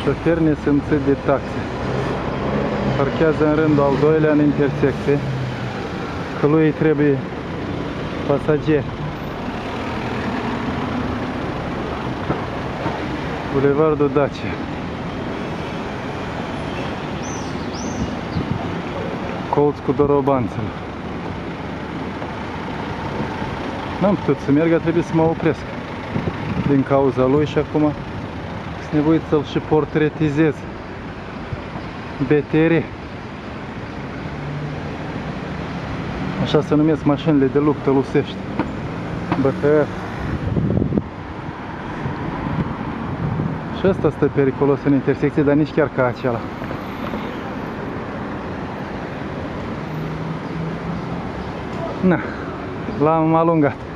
Șoferi nesimțit de taxe. Parchează în rândul al doilea în intersecție, că lui îi trebuie pasageri. Bulevardul Dacia. Colț cu dorobanțele. N-am putut să merg, a trebuit să mă opresc din cauza lui și acum sunt nevoit să-l și portretizez. BTR. Așa se numesc mașinile de luptă lusești. BTR. Și ăsta stă periculos în intersecție, dar nici chiar ca acela. Na, l-am alungat.